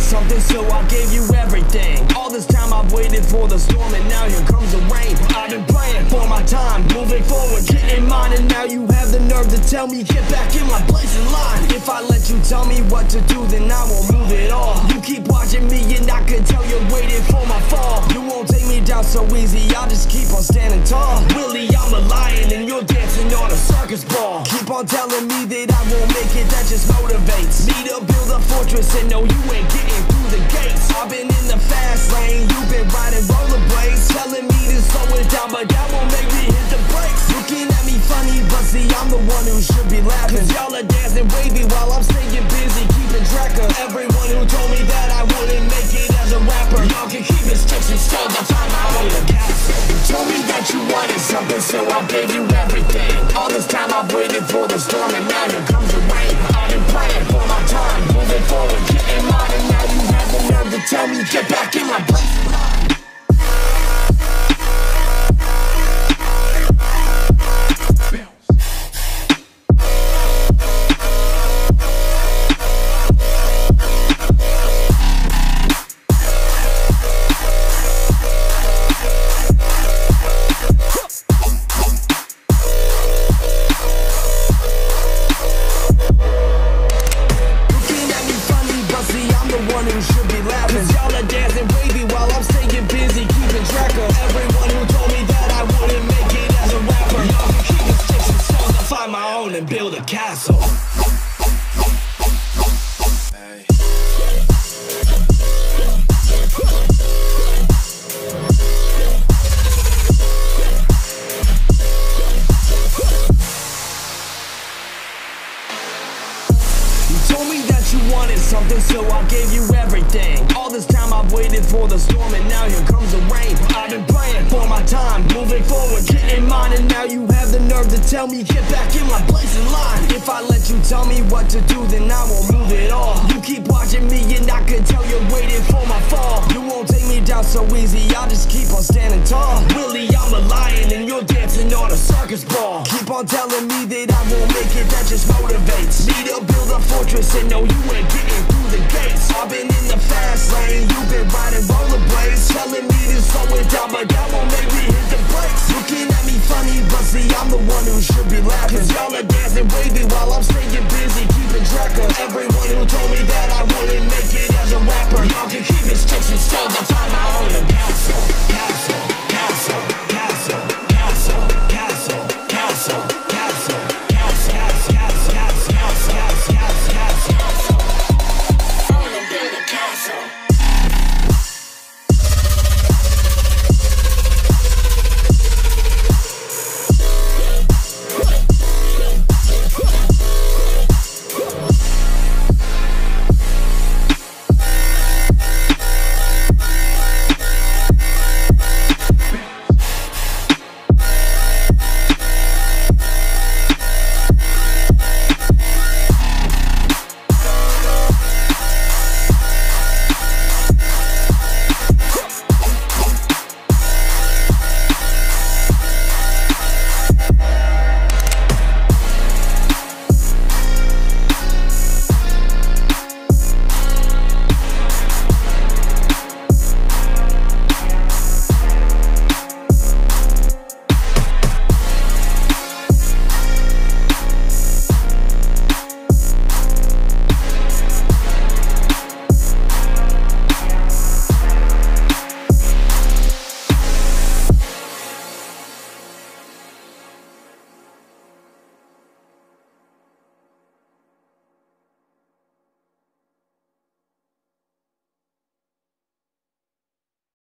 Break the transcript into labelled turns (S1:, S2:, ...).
S1: something, so I gave you everything. All this time I've waited for the storm, and now here comes the rain. I've been praying for my time, moving forward, getting mine, and now you have the nerve to tell me get back in my place in line. If I let you tell me what to do, then I won't move at all. You keep watching me and I can tell you're waiting for my fall. You won't take me down so easy, I'll just keep on standing tall. Really, I'm a lion and you're dancing on a circus ball. Keep on telling me that I won't make it, that just motivates me to build a fortress and no, you ain't getting through the gates. I've been in the fast lane, you've been riding rollerblades, telling me to slow it down, but that won't make me hit the brakes. Looking at me funny, but see, I'm the one who should be laughing. Cause y'all are dancing wavy while I'm staying busy, keeping track of everyone who told me that I wouldn't make it as a rapper. Y'all can keep it sticks and stones, I'll find my way to castle. You told me that you wanted something, so I gave you everything. All this time I've waited for the storm, and now here comes the rain. I've been praying for my time, moving forward, getting mine, and now you have the nerve to tell me get back in my place. And build a castle. You told me that you wanted something, so I gave you everything. All this time I've waited for the storm, and now here comes the rain. I've been praying for my time, moving forward, getting mine, and now you have the nerve to tell me get back in my place in line. If I let you tell me what to do, then I won't move at all. You keep watching me and I can tell you're waiting for my fall. You won't take me down so easy, I'll just keep on standing tall. Really, I'm a lion and you're dancing on a circus ball. Keep on telling me that I won't make it, that just motivates me to build a fortress and no, you ain't getting through the gates. I've been in the